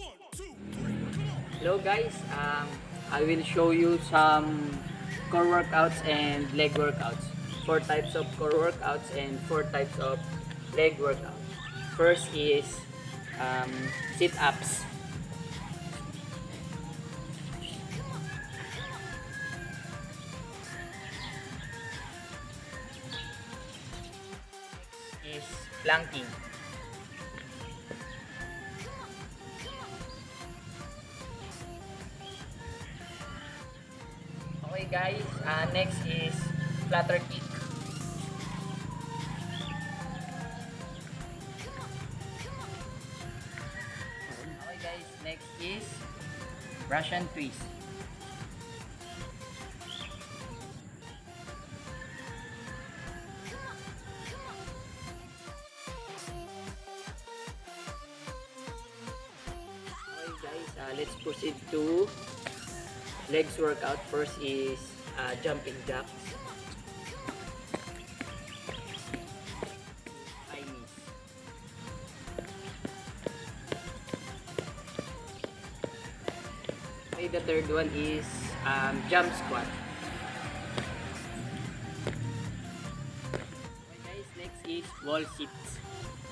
Hello guys, I will show you some core workouts and leg workouts. 4 types of core workouts and 4 types of leg workouts. First is sit-ups. Is planking. Okay guys, next is flutter kick. Okay guys, next is Russian twist. Okay guys, let's proceed to legs workout. First is jumping jacks. High knees. Okay, the third one is jump squat. Okay guys, next is wall sits.